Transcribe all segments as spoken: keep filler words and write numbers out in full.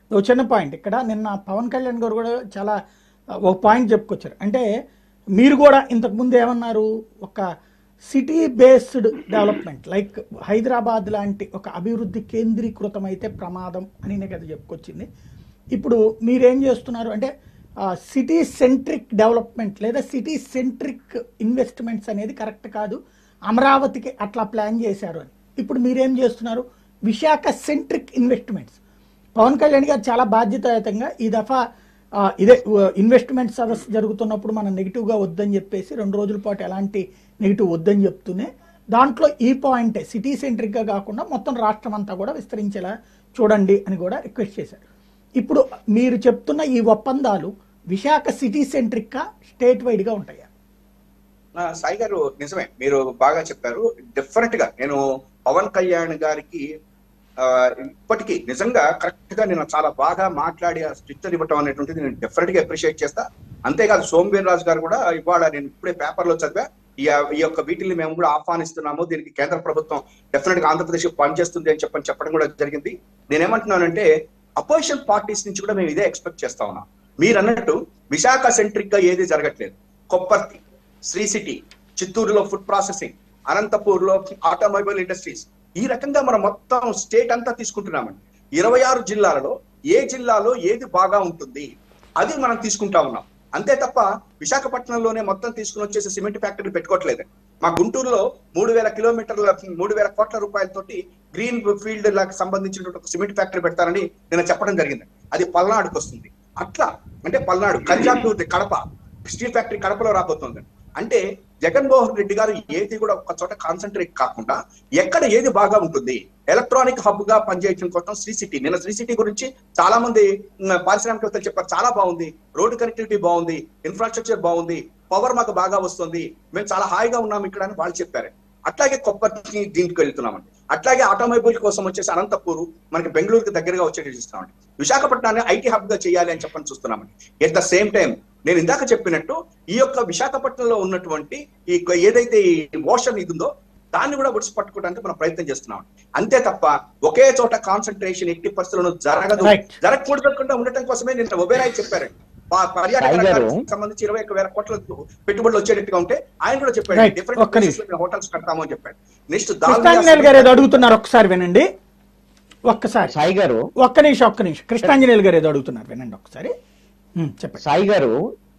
ఓ చిన్న పాయింట్ ఇక్కడ నిన్న పవన్ కళ్యాణ్ గారు కూడా చాలా ఒక పాయింట్ చెప్పుకొచ్చారు. అంటే మీరు కూడా ఇంతకుముందు ఏమన్నారు, ఒక city based development like Hyderabad లాంటి ఒక అభివృద్ధి కేంద్రీకృతం అయితే ప్రమాదం అని కదా చెప్పుకొచ్చింది. ఇప్పుడు మీరేం చేస్తున్నారు అంటే సిటీ సెంట్రిక్ డెవలప్మెంట్ లేదా సిటీ సెంట్రిక్ ఇన్వెస్ట్మెంట్స్ అనేది కరెక్ట్ కాదు, అమరావతికి అట్లా ప్లాన్ చేశారు అని. ఇప్పుడు మీరేం చేస్తున్నారు, విశాఖ సెంట్రిక్ ఇన్వెస్ట్మెంట్స్. పవన్ కళ్యాణ్ గారు చాలా బాధ్యతాయుతంగా ఈ దఫా ఇదే ఇన్వెస్ట్మెంట్ సదస్సు జరుగుతున్నప్పుడు మనం నెగిటివ్గా వద్దని చెప్పేసి రెండు రోజుల పాటు ఎలాంటి నెగిటివ్ వద్దని చెప్తూనే దాంట్లో ఈ పాయింటే సిటీ సెంట్రిక్గా కాకుండా మొత్తం రాష్ట్రం అంతా కూడా విస్తరించేలా చూడండి అని కూడా రిక్వెస్ట్ చేశారు. ఇప్పుడు మీరు చెప్తున్న ఈ ఒప్పందాలు విశాఖ సిటీ సెంట్రిక్గా స్టేట్ వైడ్గా ఉంటాయా? సాయి గారు నిజమే, మీరు బాగా చెప్పారు. డెఫినెట్ గా నేను పవన్ కళ్యాణ్ గారికి ఇప్పటికీ నిజంగా కరెక్ట్ గా నేను చాలా బాగా మాట్లాడి స్టిచ్చర్ ఇవ్వటం అనేటువంటిది నేను డెఫినెట్ గా అప్రిషియేట్ చేస్తా. అంతేకాదు సోమవీర్ రాజు గారు కూడా ఇవాళ నేను ఇప్పుడే పేపర్ లో చదివా, ఈ ఈ యొక్క వీటిని మేము కూడా ఆహ్వానిస్తున్నాము, దీనికి కేంద్ర ప్రభుత్వం డెఫినెట్ గా ఆంధ్రప్రదేశ్ పనిచేస్తుంది అని చెప్పని చెప్పడం కూడా జరిగింది. నేనేమంటున్నానంటే అపోజిషన్ పార్టీస్ నుంచి కూడా మేము ఇదే ఎక్స్పెక్ట్ చేస్తా ఉన్నాం. మీరు అన్నట్టు విశాఖ సెంట్రిక్ గా ఏది జరగట్లేదు. కొప్పర్తి, శ్రీ సిటీ, చిత్తూరులో ఫుడ్ ప్రాసెసింగ్, అనంతపూర్ లో ఆటోమొబైల్ ఇండస్ట్రీస్, ఈ రకంగా మనం మొత్తం స్టేట్ అంతా తీసుకుంటున్నామండి. ఇరవై ఆరు జిల్లాలలో ఏ జిల్లాలో ఏది బాగా ఉంటుంది అది మనం తీసుకుంటా ఉన్నాం. అంతే తప్ప విశాఖపట్నంలోనే మొత్తం తీసుకుని వచ్చేసి సిమెంట్ ఫ్యాక్టరీ పెట్టుకోవట్లేదు. మా గుంటూరులో మూడు వేల కిలోమీటర్ల మూడు వేల కోట్ల రూపాయలతోటి గ్రీన్ ఫీల్డ్ లకు సంబంధించినటువంటి ఒక సిమెంట్ ఫ్యాక్టరీ పెడతారని నేను చెప్పడం జరిగింది. అది పల్నాడుకు వస్తుంది. అట్లా అంటే పల్నాడు, కర్జాపూర్, కడప స్టీల్ ఫ్యాక్టరీ కడపలో రాబోతుంది. అంటే జగన్మోహన్ రెడ్డి గారు ఏది కూడా ఒక చోట కాన్సన్ట్రేట్ కాకుండా ఎక్కడ ఏది బాగా ఉంటుంది ఎలక్ట్రానిక్ హబ్ గా పనిచేయడం కోసం శ్రీ సిటీ. నిన్న శ్రీ సిటీ గురించి చాలా మంది పారిశ్రామికవేత్తలు చెప్పారు, చాలా బాగుంది, రోడ్డు కనెక్టివిటీ బాగుంది, ఇన్ఫ్రాస్ట్రక్చర్ బాగుంది, పవర్ మాకు బాగా వస్తుంది, మేము చాలా హాయిగా ఉన్నాం ఇక్కడ అని వాళ్ళు చెప్పారు. అట్లాగే కొప్పటి దీనికి వెళ్తున్నామండి. అట్లాగే ఆటోమొబైల్ కోసం వచ్చేసి అనంతపూర్ మనకి బెంగళూరుకి దగ్గరగా వచ్చేది చూస్తున్నామండి. విశాఖపట్నాన్ని ఐటీ హబ్ గా చేయాలి అని చెప్పని చూస్తున్నామండి. ఎట్ ద సేమ్ టైం నేను ఇందాక చెప్పినట్టు ఈ యొక్క విశాఖపట్నంలో ఉన్నటువంటి ఈ ఏదైతే ఈ ఓషన్ ఇది ఉందో దాన్ని కూడా ఒడిసి పట్టుకోవడానికి మనం ప్రయత్నం చేస్తున్నాం. అంతే తప్ప ఒకే చోట కాన్సన్ట్రేషన్ ఎట్టి పరిస్థితులను జరగదు, జరగకూడకుండా ఉండటం కోసమే నేను ఒబేరాయ్ చెప్పారండి. పర్యాటక రంగానికి సంబంధించి ఇరవై ఒక్క వేల కోట్ల పెట్టుబడులు వచ్చేటట్టుగా ఉంటే ఆయన కూడా చెప్పాడు డిఫరెంట్ హోటల్స్ కడతాము అని చెప్పాడు. నెక్స్ట్ కృష్ణాంజనేయులు గారు ఏదో అడుగుతున్నారు, ఒక్కసారి వినండి. ఒక్కసారి సాయి గారు ఒక్క నిమిషం ఒక్క నిమిషం కృష్ణాంజనేయులు గారు ఏదో అడుగుతున్నారు, వినండి ఒకసారి చెప్పండి. సాయి గారు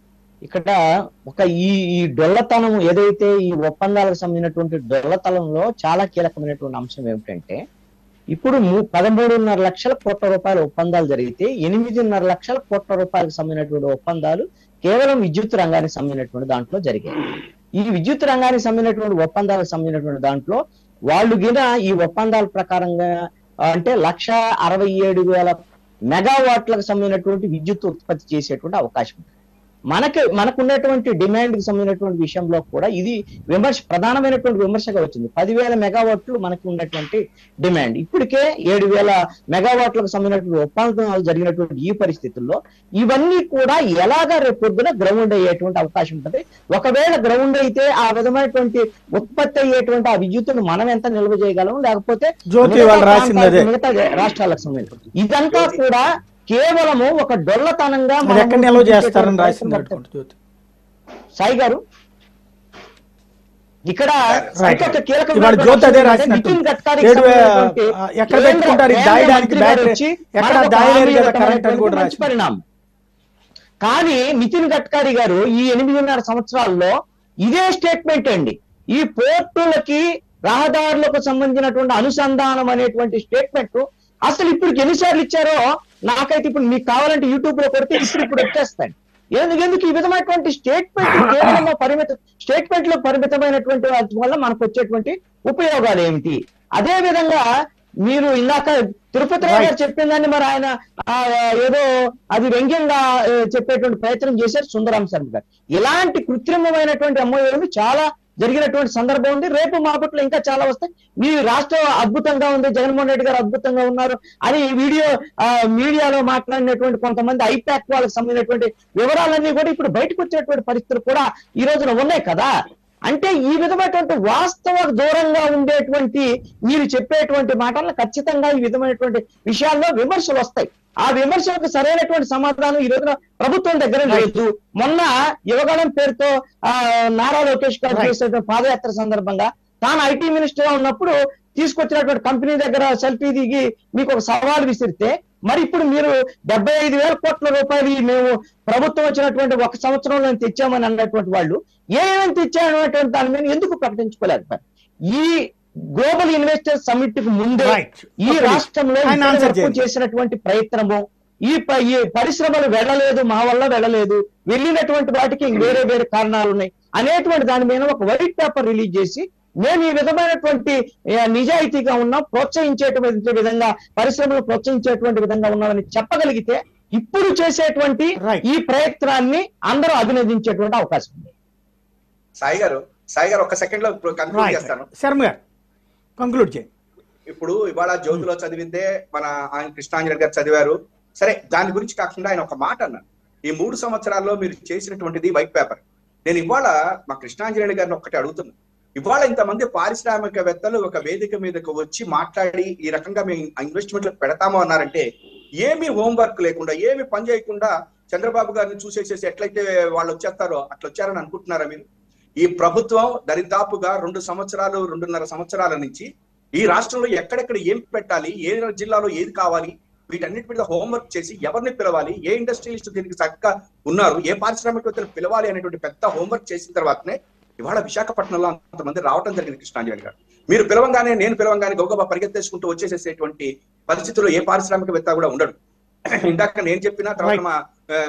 ఇక్కడ ఒక ఈ ఈ డొల్లతనం ఏదైతే ఈ ఒప్పందాలకు సంబంధించినటువంటి డొల్లతనంలో చాలా కీలకమైనటువంటి అంశం ఏమిటంటే ఇప్పుడు పదమూడున్నర లక్షల కోట్ల రూపాయల ఒప్పందాలు జరిగితే ఎనిమిదిన్నర లక్షల కోట్ల రూపాయలకు సంబంధించినటువంటి ఒప్పందాలు కేవలం విద్యుత్ రంగానికి సంబంధించినటువంటి దాంట్లో జరిగాయి. ఈ విద్యుత్ రంగానికి సంబంధించినటువంటి ఒప్పందాలకు సంబంధించినటువంటి దాంట్లో వాళ్ళు గిన ఈ ఒప్పందాల ప్రకారంగా అంటే లక్ష అరవై ఏడు వేల మెగావాట్లకు సంబంధించినటువంటి విద్యుత్ ఉత్పత్తి చేసేటువంటి అవకాశం ఉంది. మనకి మనకున్నటువంటి డిమాండ్ కి సంబంధించినటువంటి విషయంలో కూడా ఇది విమర్శ ప్రధానమైనటువంటి విమర్శగా వచ్చింది. పదివేల మెగావాట్లు మనకి ఉన్నటువంటి డిమాండ్, ఇప్పటికే ఏడు వేల మెగావాట్లకు సంబంధించినటువంటి ఒప్పందాలు జరిగినటువంటి ఈ పరిస్థితుల్లో ఇవన్నీ కూడా ఎలాగా రేపు పొద్దున గ్రౌండ్ అయ్యేటువంటి అవకాశం ఉంటుంది. ఒకవేళ గ్రౌండ్ అయితే ఆ విధమైనటువంటి ఉత్పత్తి అయ్యేటువంటి ఆ విద్యుత్తును మనం ఎంత నిల్వ చేయగలం, లేకపోతే మిగతా రాష్ట్రాలకు సంబంధించి ఇదంతా కూడా కేవలము ఒక డొల్లతనంగా సాయి గారు ఇక్కడ నితిన్ గడ్కరీ పరిణామం. కానీ నితిన్ గడ్కరీ గారు ఈ ఎనిమిదిన్నర సంవత్సరాల్లో ఇదే స్టేట్మెంట్ అండి, ఈ పోర్టులకి రహదారులకు సంబంధించినటువంటి అనుసంధానం అనేటువంటి స్టేట్మెంట్ అసలు ఇప్పుడు ఎన్నిసార్లు ఇచ్చారో నాకైతే ఇప్పుడు మీకు కావాలంటే యూట్యూబ్ లో కొడితే ఇప్పుడు ఇప్పుడు వచ్చేస్తాయి. ఎందుకు ఈ విధమైనటువంటి స్టేట్మెంట్ కేవలం పరిమిత స్టేట్మెంట్ లో పరిమితమైనటువంటి వల్ల మనకు వచ్చేటువంటి ఉపయోగాలు ఏమిటి? అదే విధంగా మీరు ఇందాక తిరుపతి రావు గారు చెప్పిందని మరి ఆయన ఏదో అది వ్యంగ్యంగా చెప్పేటువంటి ప్రయత్నం చేశారు సుందరాం శర్మ గారు. ఇలాంటి కృత్రిమమైనటువంటి ఎంఓయూలు చాలా జరిగినటువంటి సందర్భం ఉంది. రేపు మాపట్లో ఇంకా చాలా వస్తాయి. మీ రాష్ట్రం అద్భుతంగా ఉంది, జగన్మోహన్ రెడ్డి గారు అద్భుతంగా ఉన్నారు అని వీడియో మీడియాలో మాట్లాడినటువంటి కొంతమంది ఐపాక్ వాళ్ళకి సంబంధించినటువంటి వివరాలన్నీ కూడా ఇప్పుడు బయటకు వచ్చేటువంటి పరిస్థితులు కూడా ఈ రోజున ఉన్నాయి కదా. అంటే ఈ విధమైనటువంటి వాస్తవ దూరంగా ఉండేటువంటి మీరు చెప్పేటువంటి మాటలను ఖచ్చితంగా ఈ విధమైనటువంటి విషయాల్లో విమర్శలు వస్తాయి. ఆ విమర్శలకు సరైనటువంటి సమాధానం ఈ రోజున ప్రభుత్వం దగ్గర లేదు. మొన్న యువగళం పేరుతో ఆ నారా లోకేష్ గారు చేసిన పాదయాత్ర సందర్భంగా తాను ఐటీ మినిస్టర్ గా ఉన్నప్పుడు తీసుకొచ్చినటువంటి కంపెనీ దగ్గర సెల్ఫీ దిగి మీకు ఒక సవాల్ విసిరితే, మరి ఇప్పుడు మీరు డెబ్బై ఐదు వేల కోట్ల రూపాయలు మేము ప్రభుత్వం వచ్చినటువంటి ఒక సంవత్సరంలో తెచ్చామని అన్నటువంటి వాళ్ళు ఏమేమి తెచ్చామనేటువంటి దాని మీద ఎందుకు ప్రకటించుకోలేకపోయారు? ఈ గ్లోబల్ ఇన్వెస్టర్ సమిట్ కు ముందే ఈ రాష్ట్రంలో చేసినటువంటి ప్రయత్నము, ఈ ఈ పరిశ్రమలు వెళ్ళలేదు, మా వల్ల వెళ్ళలేదు, వెళ్ళినటువంటి వాటికి వేరే వేరే కారణాలు ఉన్నాయి అనేటువంటి దాని మీద ఒక వైట్ పేపర్ రిలీజ్ చేసి మేము ఈ విధమైనటువంటి నిజాయితీగా ఉన్నాం, ప్రోత్సహించేటువంటి విధంగా పరిశ్రమలు ప్రోత్సహించేటువంటి విధంగా ఉన్నామని చెప్పగలిగితే ఇప్పుడు చేసేటువంటి ఈ ప్రయత్నాన్ని అందరూ అభినందించేటువంటి అవకాశం ఉంది. సాయి గారు సాయి గారు ఒక సెకండ్ లో కన్క్లూడ్ చేస్తాను. శర్మ గారు కంక్లూడ్ చేయండి. ఇప్పుడు ఇవాళ జ్యోతిలో చదివిందే మన ఆయన కృష్ణాంజలి గారు చదివారు. సరే, దాని గురించి కాకుండా ఆయన ఒక మాట అన్నారు, ఈ మూడు సంవత్సరాల్లో మీరు చేసినటువంటిది వైట్ పేపర్. నేను ఇవాళ మా కృష్ణాంజలి గారిని ఒక్కటి అడుగుతున్నాను, ఇవాళ ఇంతమంది పారిశ్రామికవేత్తలు ఒక వేదిక మీదకు వచ్చి మాట్లాడి ఈ రకంగా మేము ఇన్వెస్ట్మెంట్లు పెడతాము అన్నారంటే, ఏమి హోంవర్క్ లేకుండా ఏమి పని చేయకుండా చంద్రబాబు గారిని చూసేసేసి ఎట్లయితే వాళ్ళు వచ్చేస్తారో అట్లా వచ్చారని అనుకుంటున్నారా మీరు? ఈ ప్రభుత్వం దరిదాపుగా రెండు సంవత్సరాలు రెండున్నర సంవత్సరాల నుంచి ఈ రాష్ట్రంలో ఎక్కడెక్కడ ఏం పెట్టాలి, ఏ జిల్లాలో ఏది కావాలి, వీటన్నిటి మీద హోంవర్క్ చేసి ఎవరిని పిలవాలి, ఏ ఇండస్ట్రియలిస్ట్ దీనికి చక్కగా ఉన్నారు, ఏ పారిశ్రామికవేత్తలు పిలవాలి అనేటువంటి పెద్ద హోంవర్క్ చేసిన తర్వాతనే ఇవాళ విశాఖపట్నంలో అంతమంది రావడం జరిగింది. కృష్ణాంజలి గారు మీరు పిలవంగానే నేను పిలవంగానే గౌగబా పరిగెత్తేసుకుంటూ వచ్చేసేసేటువంటి పరిస్థితుల్లో ఏ పారిశ్రామికవేత్త కూడా ఉండడు. ఇందాక నేను చెప్పిన తర్వాత మా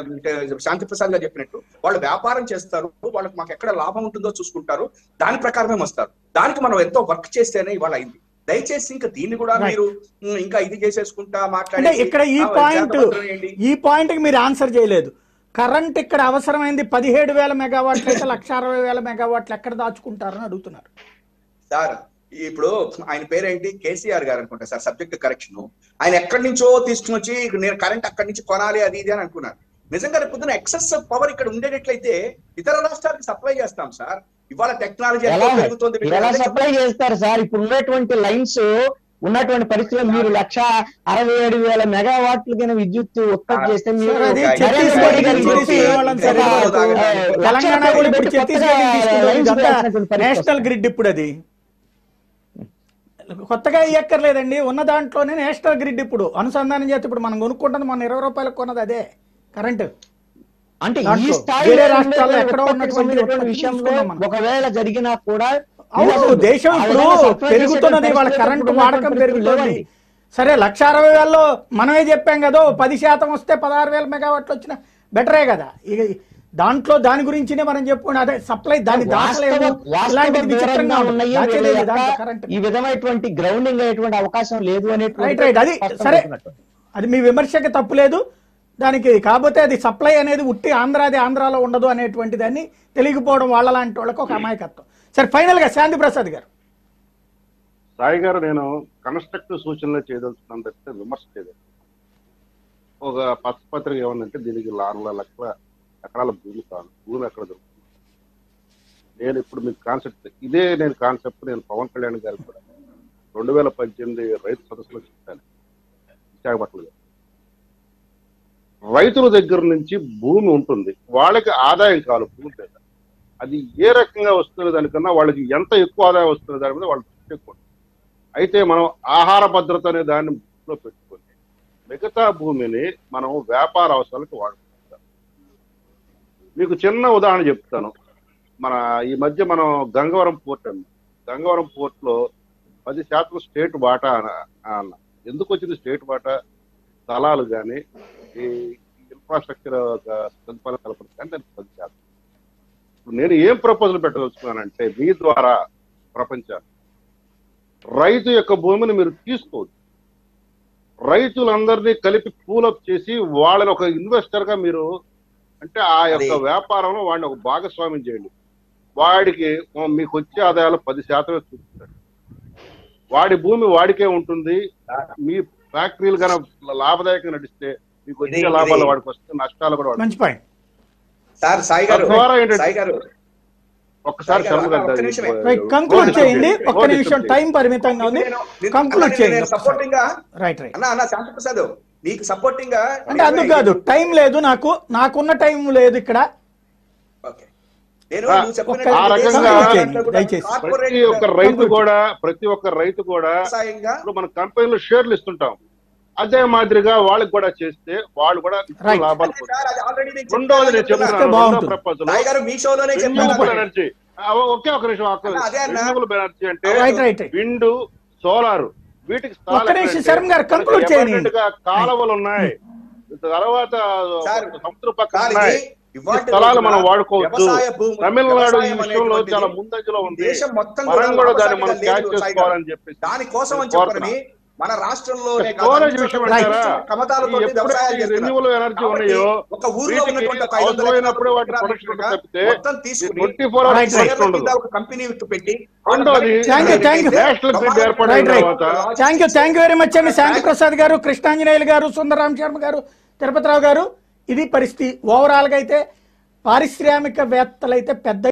శాంతి ప్రసాద్ గారు చెప్పినట్టు వాళ్ళు వ్యాపారం చేస్తారు, వాళ్ళకి మాకు ఎక్కడ లాభం ఉంటుందో చూసుకుంటారు, దాని ప్రకారమే వస్తారు. దానికి మనం ఎంతో వర్క్ చేస్తేనే ఇవాళ అయింది. దయచేసి ఇంకా దీన్ని కూడా మీరు ఇంకా ఇది చేసేసుకుంటా మాట్లాడే ఇక్కడ ఈ పాయింట్ ఈ పాయింట్ కి మీరు ఆన్సర్ చేయలేదు. కరెంట్ ఇక్కడ అవసరమైంది పదిహేడు వేల మెగావాట్లు అయితే లక్ష అరవై వేల మెగావాట్లు ఎక్కడ దాచుకుంటారని అడుగుతున్నారు సార్. ఇప్పుడు ఆయన పేరేంటి, కేసీఆర్ గారు అనుకుంటా సార్, సబ్జెక్ట్ కరెక్షన్. ఆయన ఎక్కడి నుంచో తీసుకుని వచ్చి నేను కరెంట్ అక్కడి నుంచి కొనాలి అది ఇది అని అనుకున్నారు. నిజంగా పొద్దున ఎక్సెస్ పవర్ ఇక్కడ ఉండేటట్లయితే ఇతర రాష్ట్రాలకు సప్లై చేస్తాం సార్. ఇవాళ టెక్నాలజీ పెరుగుతుంది, ఎలా సప్లై చేస్తారు సార్? ఇప్పుడు ఉన్నటువంటి లైన్స్ ఉన్నటువంటి పరిస్థితుల్లో మీరు లక్ష అరవై ఏడు వేల మెగావాట్లు కింద విద్యుత్ ఉత్పత్తి చేస్తే నేషనల్ గ్రిడ్ ఇప్పుడు అది కొత్తగా ఇయ్యక్కర్లేదండి, ఉన్న దాంట్లోనే నేషనల్ గ్రిడ్ ఇప్పుడు అనుసంధానం చేస్తే ఇప్పుడు మనం కొనుక్కుంటుంది మన ఇరవై రూపాయలకు కొన్నది అదే కరెంట్. అంటే ఈ స్థాయి రాష్ట్రాల్లో ఎక్కడో ఉన్నటువంటి విషయంలో ఒకవేళ జరిగినా కూడా అవును, దేశం ఇప్పుడు పెరుగుతున్నది, వాళ్ళ కరెంటు వాడకం పెరుగుతుంది. సరే, లక్ష అరవై వేలలో మనమే చెప్పాం కదా, పది శాతం వస్తే పదహారు వేల మెగావాట్లు వచ్చిన బెటరే కదా. ఇక దాంట్లో దాని గురించినే మనం చెప్పుకున్నాం, అదే సప్లై దాని ఈ విధమైనటువంటి గ్రౌండింగ్ అయ్యేటువంటి అవకాశం లేదు రైట్ రైట్ అది సరే, అది మీ విమర్శకి తప్పు లేదు దానికి. కాకపోతే అది సప్లై అనేది ఉట్టి ఆంధ్రాది ఆంధ్రాలో ఉండదు అనేటువంటి దాన్ని తెలియకపోవడం వాళ్ళ లాంటి వాళ్ళకి ఒక అమాయకత్వం. సరే, ఫైనల్ గా శాంతి ప్రసాద్ గారు. సాయి గారు, నేను కన్స్ట్రక్టివ్ సూచనలు చేయదలుచుకున్నాను తప్పితే విమర్శ చేయలేదు. ఒక పత్రిక ఏమన్నంటే దీనికి నాలుగు లక్షల ఎకరాల భూమి కాదు, భూమి ఎక్కడ దొరుకుతుంది. నేను ఇప్పుడు మీకు కాన్సెప్ట్ ఇదే నేను కాన్సెప్ట్ నేను పవన్ కళ్యాణ్ గారికి కూడా రెండు వేల పద్దెనిమిది రైతు సదస్సులో చెప్పాను. విశాఖపట్నంలో రైతుల దగ్గర నుంచి భూమి ఉంటుంది, వాళ్ళకి ఆదాయం కావాలి భూమి మీద. అది ఏ రకంగా వస్తున్న దానికన్నా వాళ్ళకి ఎంత ఎక్కువ ఆదాయం వస్తున్న దాని మీద వాళ్ళు దృష్టి ఎక్కువ. అయితే మనం ఆహార భద్రత అనే దాన్ని దృష్టిలో పెట్టుకొని మిగతా భూమిని మనం వ్యాపార అవసరాలకు వాడుకుంటాం. మీకు చిన్న ఉదాహరణ చెప్తాను. మన ఈ మధ్య మనం గంగవరం పోర్ట్ అన్న గంగవరం పోర్ట్ లో పది శాతం స్టేట్ వాటా అన్న. ఎందుకు వచ్చింది స్టేట్ వాటా? స్థలాలు కానీ ఈ ఇన్ఫ్రాస్ట్రక్చర్ సదుపాయాలు కలపడం కానీ దానికి పది శాతం. నేను ఏం ప్రపోజల్ పెట్టదలుచుకున్నానంటే, మీ ద్వారా ప్రపంచాన్ని రైతు యొక్క భూమిని మీరు తీసుకోవద్దు, రైతులందరినీ కలిపి పూలప్ చేసి వాళ్ళని ఒక ఇన్వెస్టర్ గా మీరు అంటే ఆ యొక్క వ్యాపారంలో వాడిని ఒక భాగస్వామ్యం చేయండి. వాడికి మీకు వచ్చే ఆదాయాలు పది శాతమే చూపిస్తాడు. వాడి భూమి వాడికే ఉంటుంది. మీ ఫ్యాక్టరీలు కన్నా లాభదాయకంగా నడిస్తే మీకు వచ్చే లాభాలు వాడికి వస్తే, నష్టాలు కూడా వాడికి. మంచి పాయింట్ సార్. సాయి గారు ద్వారా సాయి గారు ఒక్కసారి కంక్లూడ్ చేయండి, ఒక్క నిమిషం టైం పరిమితంగా ఉంది, కంక్లూడ్ చేయండి. సపోర్టింగ్ గా అన్న అన్న శాంతి ప్రసాద్ నీకు సపోర్టింగ్ గా అంటే అందుకు కాదు, టైం లేదు నాకు, నాకున్న టైం లేదు ఇక్కడ. ఓకే, నేను ఆ, నువ్వు చెప్పినట్టు ఆ రకంగా దేశంలో కూడా దయచేసి. కార్పొరేట్ ప్రతి ఒక్క రైతు కూడా ప్రతి ఒక్క రైతు కూడా వ్యవసాయంగా ఇప్పుడు మన కంపెనీలో షేర్లు ఇస్తుంటాం, అదే మాదిరిగా వాళ్ళకి కూడా చేస్తే వాళ్ళు కూడా ఎక్కువ Right. లాభాలు అంటే పొందుతారు. సార్, అది already నేను రెండోది నేను చెప్తున్నాను. చెప్తున్నాను, రెండో బాగుంటుంది. ప్రపోజల్ సాయి గారు మీ షోలోనే చెప్పాను రెన్యూవబుల్ అది. ఎనర్జీ. ఒకే ఒక నిమిషం, అన్న, అదే అన్న. రెన్యూవబుల్ ఎనర్జీ అంటే right right right wind, solar, వీటికి స్థలాలు ఒక్క నిమిషం ఎక్కడంటే శర్మ గారు conclude మనకి చేయండి. abundant గా కాలువలు ఉన్నాయి, తర్వాత సార్, సముద్ర పక్కన సార్, ఉన్నాయి. ఇది ఈ ఇవాల్టి స్థలాలు మనం రోజున వాడుకోవచ్చు. వ్యవసాయ భూములు, తమిళనాడు ఈ వ్యవసాయం విషయంలో అనేటువంటిది చాలా ముందంజలో ఉంది. దేశం మొత్తం మనం కూడా దాన్ని లాభసాటిగా మనం లేదు క్యాచ్ సాయి గారు. చేసుకోవాలని చెప్పేసి దానికోసం అని కోరుతున్నా. చెప్పని మన రాష్ట్రంలోనే కాదు, స్టోరేజ్ అన్ని విషయం చోట్ల అంటారా? కమతాలతో ఈ ఎప్పుడైతే వ్యవసాయాలు ఈ చేస్తున్నారు. రెన్యూవబుల్ ఎనర్జీ కాబట్టి ఉన్నాయో ఒక ఊర్లో వీటికి ఉన్నటువంటి ఒక ఐదు వందల అవసరమైనప్పుడే వాటి ఎకరాల ప్రొడక్షన్ ఎకరాల తప్పితే మొత్తం తీసుకుని twenty four hours Right, right. Production షేర్ల ఉండదు. కింద ఒక కంపెనీ పెట్టి రెండోది Thank you, thank you. National grid ఏర్పడిన రైట్ రైట్ తర్వాత thank you thank you very much అండి. శాంతి ప్రసాద్ గారు, కృష్ణాంజనేయులు గారు, సుందరరామ్ శర్మ గారు, తిరుపతిరావు గారు, ఇది పరిస్థితి. ఓవరాల్గా అయితే పారిశ్రామికవేత్తలు అయితే పెద్ద